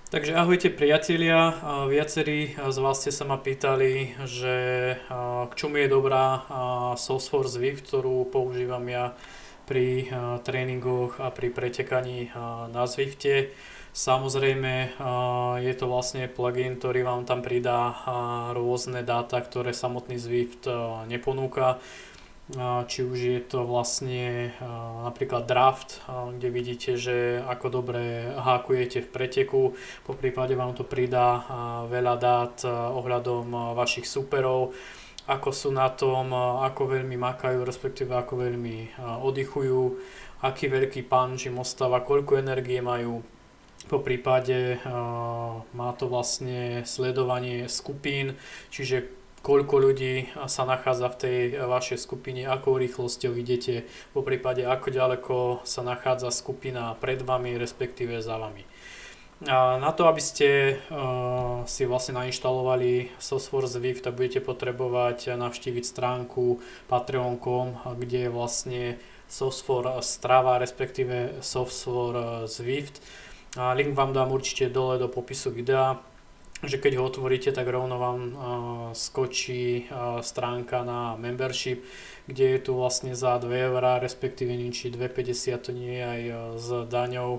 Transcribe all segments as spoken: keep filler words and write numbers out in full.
Takže ahojte priatelia, viacerí z vás ste sa ma pýtali, že k čomu je dobrá SourceForce Zwift, ktorú používam ja pri tréningoch a pri pretekaní na Zwifte. Samozrejme je to vlastne plugin, ktorý vám tam pridá rôzne dáta, ktoré samotný Zwift neponúka. Či už je to vlastne napríklad draft, kde vidíte, že ako dobre hákujete v preteku, po prípade vám to pridá veľa dát ohľadom vašich superov, ako sú na tom, ako veľmi makajú, respektíve ako veľmi oddychujú, aký veľký punch im ostáva, koľko energie majú. Po prípade má to vlastne sledovanie skupín, čiže koľko ľudí sa nachádza v tej vašej skupine, akou rýchlosťou idete, po prípade ako ďaleko sa nachádza skupina pred vami, respektíve za vami. A na to, aby ste uh, si vlastne nainštalovali SourceForce Zwift, tak budete potrebovať navštíviť stránku patreon bodka com, kde je vlastne SourceForce Strava, respektíve SourceForce Zwift. A link vám dám určite dole do popisu videa, že keď ho otvoríte, tak rovno vám uh, skočí uh, stránka na membership, kde je tu vlastne za dve eurá, respektíve či dve päťdesiat, to nie je aj uh, s daňou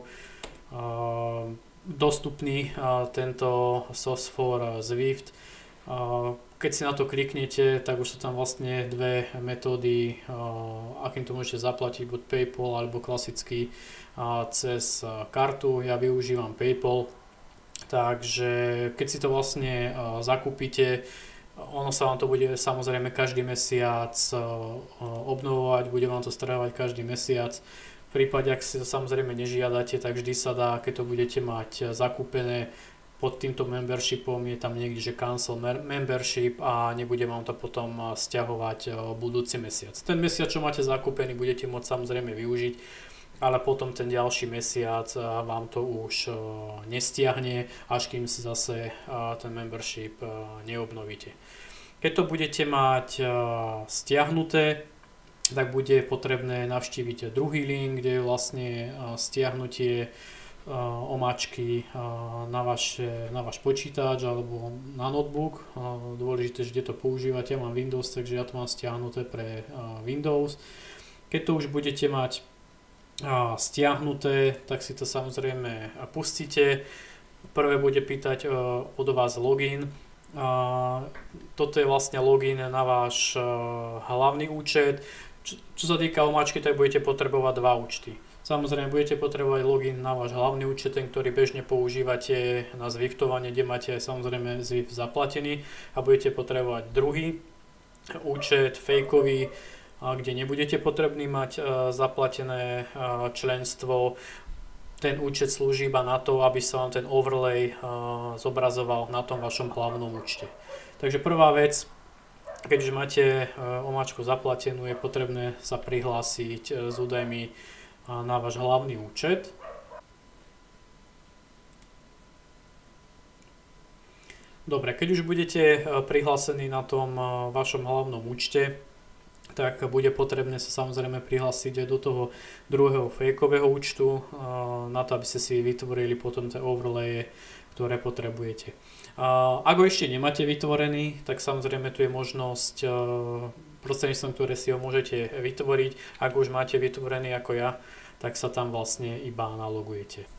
uh, dostupný uh, tento SourceForce Zwift. Uh, keď si na to kliknete, tak už sú tam vlastne dve metódy, uh, akým to môžete zaplatiť, buď PayPal alebo klasicky uh, cez uh, kartu. Ja využívam PayPal. Takže keď si to vlastne uh, zakúpite, ono sa vám to bude samozrejme každý mesiac uh, obnovovať, bude vám to strávať každý mesiac. V prípade, ak si to samozrejme nežiadate, tak vždy sa dá, keď to budete mať zakúpené pod týmto membershipom, je tam niekde, že cancel membership a nebude vám to potom stiahovať uh, budúci mesiac. Ten mesiac, čo máte zakúpený, budete môcť samozrejme využiť, ale potom ten ďalší mesiac vám to už nestiahne, až kým si zase ten membership neobnovíte. Keď to budete mať stiahnuté, tak bude potrebné navštíviť druhý link, kde je vlastne stiahnutie omáčky na, vaše, na váš počítač alebo na notebook. Dôležité, že kde to používate, ja mám Windows, takže ja to mám stiahnuté pre Windows. Keď to už budete mať stiahnuté, tak si to samozrejme pustíte. Prvé bude pýtať od vás login. Toto je vlastne login na váš hlavný účet. Čo sa týka omáčky, tak budete potrebovať dva účty. Samozrejme budete potrebovať login na váš hlavný účet, ten, ktorý bežne používate na Zwiftovanie, kde máte aj samozrejme Zwift zaplatený, a budete potrebovať druhý účet, fejkový, kde nebudete potrební mať zaplatené členstvo. Ten účet slúži iba na to, aby sa vám ten overlay zobrazoval na tom vašom hlavnom účte. Takže prvá vec, keď už máte omáčku zaplatenú, je potrebné sa prihlásiť s údajmi na váš hlavný účet. Dobre, keď už budete prihlásení na tom vašom hlavnom účte, tak bude potrebné sa samozrejme prihlásiť aj do toho druhého fejkového účtu, na to, aby ste si vytvorili potom tie overlaye, ktoré potrebujete. Ak ho ešte nemáte vytvorený, tak samozrejme tu je možnosť, prostredníctvom ktoré si ho môžete vytvoriť. Ak už máte vytvorený ako ja, tak sa tam vlastne iba nalogujete.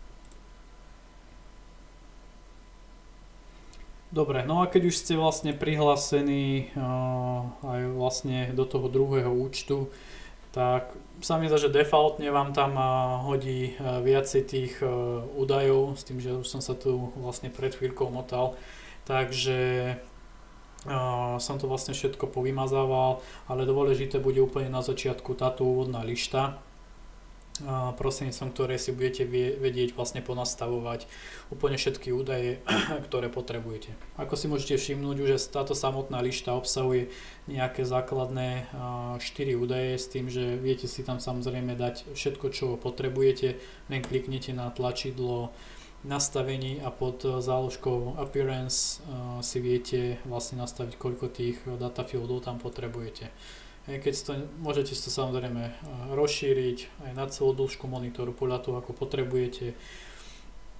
Dobre, no a keď už ste vlastne prihlásení uh, aj vlastne do toho druhého účtu, tak sa mi zdá, že defaultne vám tam uh, hodí uh, viacej tých uh, údajov, s tým, že už som sa tu vlastne pred chvíľkou motal, takže uh, som to vlastne všetko povymazával, ale dôležité bude úplne na začiatku táto úvodná lišta, prostredníctvom ktorej si budete vedieť vlastne ponastavovať úplne všetky údaje, ktoré potrebujete. Ako si môžete všimnúť, že táto samotná lišta obsahuje nejaké základné štyri údaje, s tým, že viete si tam samozrejme dať všetko, čo potrebujete, len kliknete na tlačidlo nastavení a pod záložkou Appearance si viete vlastne nastaviť, koľko tých datafieldov tam potrebujete. Keď to, môžete si to samozrejme rozšíriť aj na celú dĺžku monitoru podľa toho, ako potrebujete.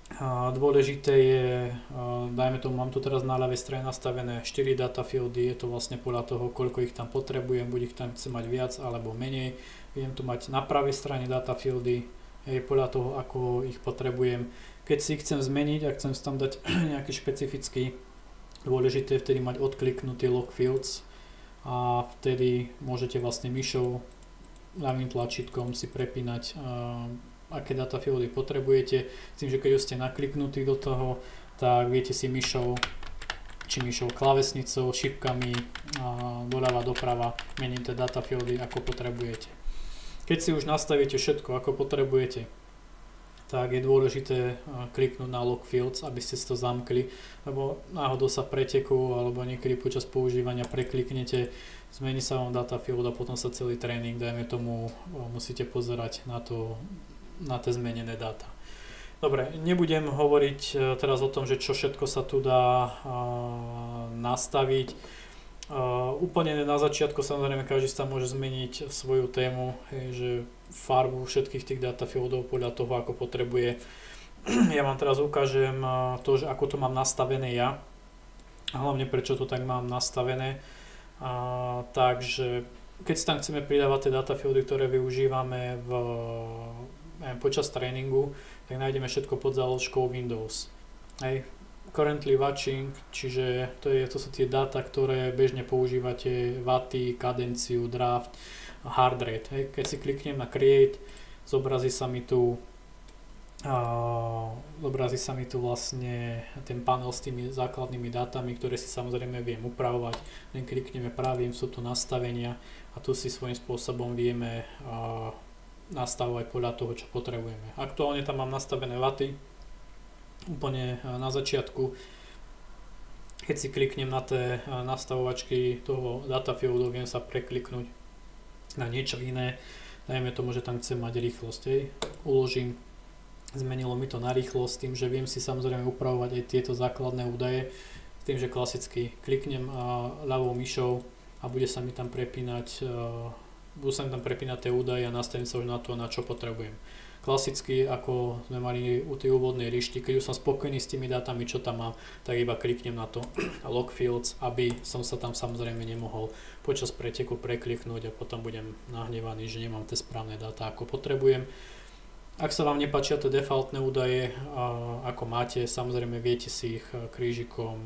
A dôležité je, dajme tomu, mám tu teraz na ľavej strane nastavené štyri data fieldy, je to vlastne podľa toho, koľko ich tam potrebujem, buď ich tam chcem mať viac alebo menej. Viem tu mať na pravej strane data fieldy, je podľa toho, ako ich potrebujem. Keď si ich chcem zmeniť a chcem si tam dať nejaký špecifický, dôležité je vtedy mať odkliknutý log fields a vtedy môžete vlastne myšou, ľavým tlačítkom si prepínať aké data fieldy potrebujete, s tým, že keď už ste nakliknutí do toho, tak viete si myšou, či myšou klávesnicou, šipkami doľava doprava meniť tie data fieldy ako potrebujete. Keď si už nastavíte všetko ako potrebujete, tak je dôležité kliknúť na log fields, aby ste si to zamkli, lebo náhodou sa pretekú alebo niekedy počas používania prekliknete, zmení sa vám data field a potom sa celý tréning, dajme tomu, musíte pozerať na to, na tie zmenené dáta. Dobre, nebudem hovoriť teraz o tom, že čo všetko sa tu dá nastaviť. Úplne na začiatku samozrejme každý sa môže zmeniť svoju tému, hej, že farbu všetkých tých data fieldov podľa toho, ako potrebuje. Ja vám teraz ukážem to, že ako to mám nastavené ja, a hlavne prečo to tak mám nastavené. A, takže keď si tam chceme pridávať tie data fieldy, ktoré využívame v neviem, počas tréningu, tak nájdeme všetko pod záložkou Windows. Hej. Currently watching, čiže to, je, to sú tie dáta, ktoré bežne používate, waty, kadenciu, draft, hard rate. Hej. Keď si kliknem na create, zobrazí sa mi tu uh, zobrazí sa mi tu vlastne ten panel s tými základnými dátami, ktoré si samozrejme viem upravovať. Len klikneme pravým, sú tu nastavenia a tu si svojím spôsobom vieme uh, nastavovať podľa toho, čo potrebujeme. Aktuálne tam mám nastavené waty, úplne na začiatku. Keď si kliknem na tie nastavovačky toho data fieldu, viem sa prekliknúť na niečo iné. Dajme tomu, že tam chcem mať rýchlosť. Hej. Uložím, zmenilo mi to na rýchlosť, tým, že viem si samozrejme upravovať aj tieto základné údaje, tým, že klasicky kliknem ľavou myšou a bude sa mi tam prepínať budú sa mi tam prepínať tie údaje a nastavím sa už na to, na čo potrebujem. Klasicky, ako sme mali u tej úvodnej ríšty, keď už som spokojný s tými dátami, čo tam mám, tak iba kliknem na to log fields, aby som sa tam samozrejme nemohol počas preteku prekliknúť a potom budem nahnevaný, že nemám tie správne dáta, ako potrebujem. Ak sa vám nepáčia tie defaultné údaje, ako máte, samozrejme viete si ich krížikom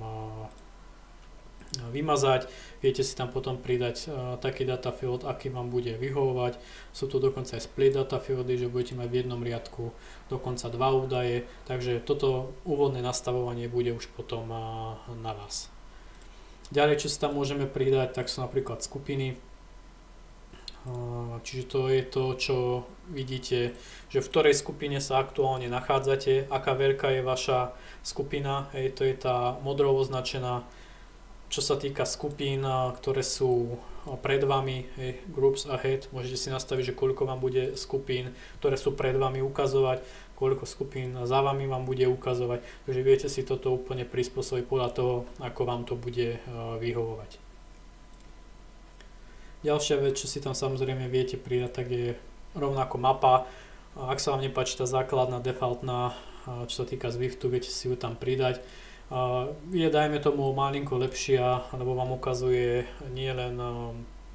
vymazať, viete si tam potom pridať uh, taký data field, aký vám bude vyhovovať. Sú tu dokonca aj split data fieldy, že budete mať v jednom riadku dokonca dva údaje, takže toto úvodné nastavovanie bude už potom uh, na vás. Ďalej, čo si tam môžeme pridať, tak sú napríklad skupiny. Uh, čiže to je to, čo vidíte, že v ktorej skupine sa aktuálne nachádzate, aká veľká je vaša skupina, hej, to je tá modrou označená. Čo sa týka skupín, ktoré sú pred vami, hey, groups ahead, môžete si nastaviť, že koľko vám bude skupín, ktoré sú pred vami ukazovať, koľko skupín za vami vám bude ukazovať, takže viete si toto úplne prispôsobiť podľa toho, ako vám to bude vyhovovať. Ďalšia vec, čo si tam samozrejme viete pridať, tak je rovnako mapa. Ak sa vám nepáči tá základná, defaultná, čo sa týka Zwiftu, viete si ju tam pridať. Uh, je dajme tomu malinko lepšia, lebo vám ukazuje nie len uh,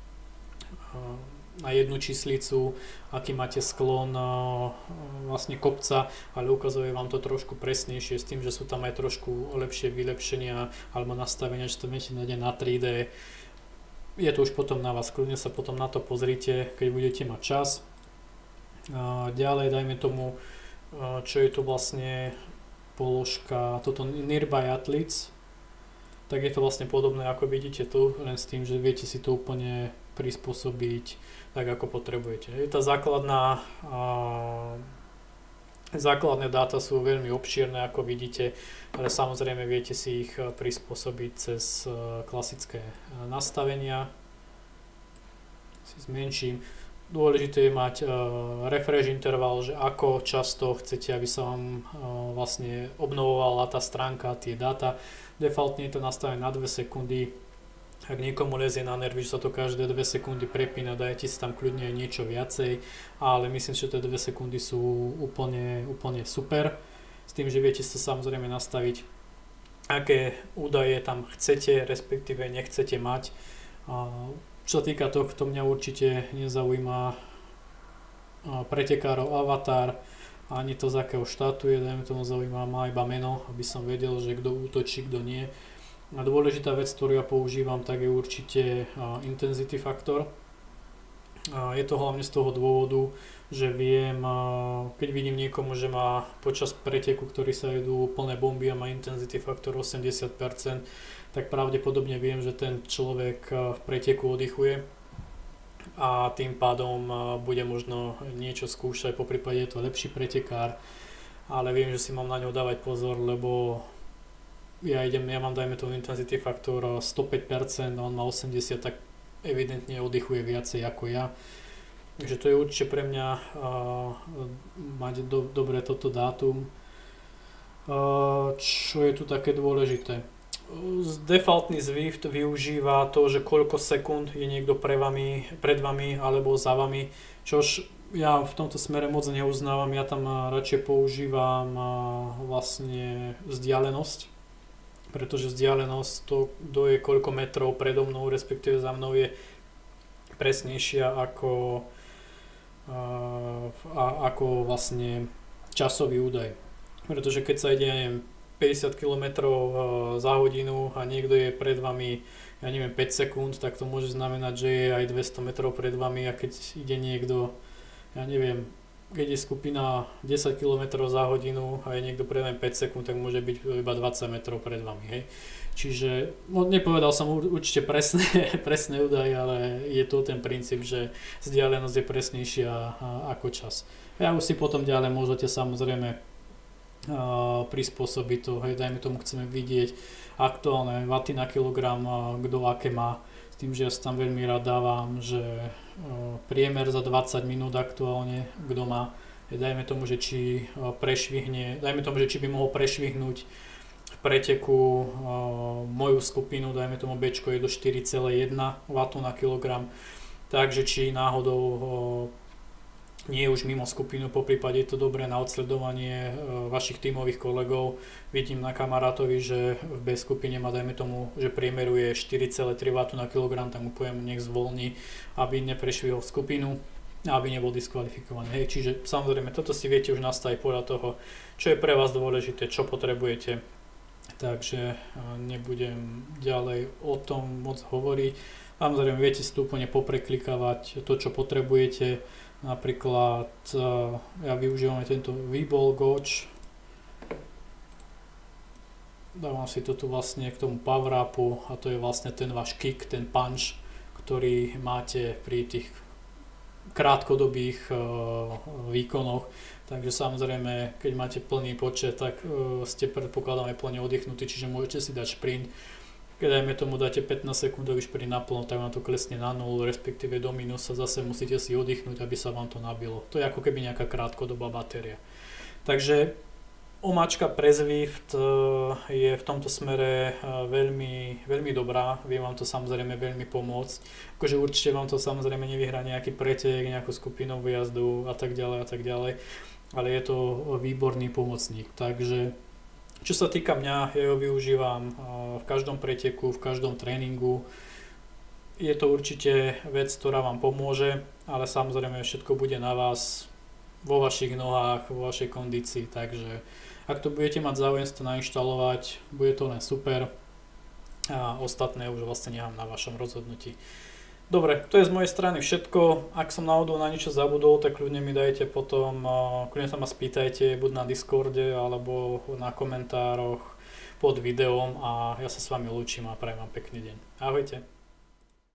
na jednu číslicu, aký máte sklon uh, vlastne kopca, ale ukazuje vám to trošku presnejšie s tým, že sú tam aj trošku lepšie vylepšenia alebo nastavenia, že to viete nájsť na tri dé. Je to už potom na vás, kľudne sa potom na to pozrite, keď budete mať čas. Uh, ďalej dajme tomu, uh, čo je tu vlastne položka, toto Nearby Athletes, tak je to vlastne podobné, ako vidíte tu, len s tým, že viete si to úplne prispôsobiť tak, ako potrebujete. Je tá základná, a, základné dáta sú veľmi obšírne, ako vidíte, ale samozrejme viete si ich prispôsobiť cez klasické nastavenia. Si zmenším. Dôležité je mať uh, refresh interval, že ako často chcete, aby sa vám uh, vlastne obnovovala tá stránka, tie dáta. Defaultne je to nastavené na dve sekundy. Ak niekomu lezie na nervy, že sa to každé dve sekundy prepína, dajte si tam kľudne niečo viacej, ale myslím, že tie dve sekundy sú úplne, úplne super. s tým, že viete sa samozrejme nastaviť, aké údaje tam chcete, respektíve nechcete mať. Čo sa týka tohto, mňa určite nezaujíma pretekárov avatar, ani to z akého štátu je, dajme tomu zaujíma ma iba meno, aby som vedel, že kto útočí, kto nie. A dôležitá vec, ktorú ja používam, tak je určite intensity faktor. Je to hlavne z toho dôvodu, že viem, keď vidím niekomu, že má počas preteku, ktorý sa idú plné bomby a má intensity faktor osemdesiat percent, tak pravdepodobne viem, že ten človek v preteku oddychuje a tým pádom bude možno niečo skúšať, poprípade je to lepší pretekár, ale viem, že si mám na ňo dávať pozor, lebo ja idem, ja mám dajme tomu intensity faktor stopäť percent, on má osemdesiat percent, tak evidentne oddychuje viacej ako ja. Takže to je určite pre mňa uh, mať do, dobre toto dátum. Uh, čo je tu také dôležité? Defaultný Zwift využíva to, že koľko sekúnd je niekto pre vami, pred vami alebo za vami, čož ja v tomto smere moc neuznávam, ja tam radšej používam vlastne vzdialenosť, pretože vzdialenosť, to, kto je koľko metrov predo mnou, respektíve za mnou, je presnejšia ako, a, ako vlastne časový údaj. Pretože keď sa ide, ja neviem, päťdesiat kilometrov za hodinu a niekto je pred vami, ja neviem, päť sekúnd, tak to môže znamenať, že je aj dvesto metrov pred vami, a keď ide niekto, ja neviem, keď je skupina desať kilometrov za hodinu a je niekto pred vami päť sekúnd, tak môže byť iba dvadsať metrov pred vami, hej. Čiže, no, nepovedal som určite presné, presné údaje, ale je to ten princíp, že vzdialenosť je presnejšia ako čas. A už si potom ďalej môžete samozrejme Uh, prispôsobiť to, hej, dajme tomu, chceme vidieť aktuálne waty na kilogram, uh, kto aké má, s tým, že ja tam veľmi rád dávam, že uh, priemer za dvadsať minút aktuálne, kto má, hej, dajme tomu, že či uh, prešvihne, dajme tomu, že či by mohol prešvihnúť v preteku uh, moju skupinu, dajme tomu Bčko je do štyri celé jeden watt na kilogram, takže či náhodou uh, nie je už mimo skupinu, poprípade je to dobré na odsledovanie e, vašich tímových kolegov. Vidím na kamarátovi, že v B skupine má, dajme tomu, že priemeruje štyri celé tri watt na kilogram, tak mu poviem, nech zvolní, aby neprešvihol skupinu a aby nebol diskvalifikovaný. Hej, čiže samozrejme, toto si viete už nastaviť podľa toho, čo je pre vás dôležité, čo potrebujete. Takže nebudem ďalej o tom moc hovoriť. Samozrejme, viete si tu úplne popreklikávať to, čo potrebujete. Napríklad ja využívam aj tento V-Ball Gauge. Dávam si to tu vlastne k tomu power upu a to je vlastne ten váš kick, ten punch, ktorý máte pri tých krátkodobých výkonoch. Takže samozrejme, keď máte plný počet, tak ste predpokladám aj plne oddychnutí, čiže môžete si dať šprint. Keď dajme tomu dáte pätnásť sekundový šprint naplno, tak vám to klesne na nulu, respektíve do minusa, zase musíte si oddychnúť, aby sa vám to nabilo. To je ako keby nejaká krátkodobá batéria. Takže omáčka pre Zwift je v tomto smere veľmi, veľmi dobrá, vie vám to samozrejme veľmi pomôcť. Akože určite vám to samozrejme nevyhrá nejaký pretek, nejakú skupinovú jazdu a tak ďalej a tak ďalej, ale je to výborný pomocník. Takže čo sa týka mňa, ja ho využívam v každom preteku, v každom tréningu. Je to určite vec, ktorá vám pomôže, ale samozrejme všetko bude na vás, vo vašich nohách, vo vašej kondícii, takže ak to budete mať záujem to nainštalovať, bude to len super a ostatné už vlastne nechám na vašom rozhodnutí. Dobre, to je z mojej strany všetko. Ak som náhodou na niečo zabudol, tak kľudne mi dajte potom, kľudne sa ma spýtajte, buď na Discorde alebo na komentároch pod videom a ja sa s vami lúčim a prajem vám pekný deň. Ahojte.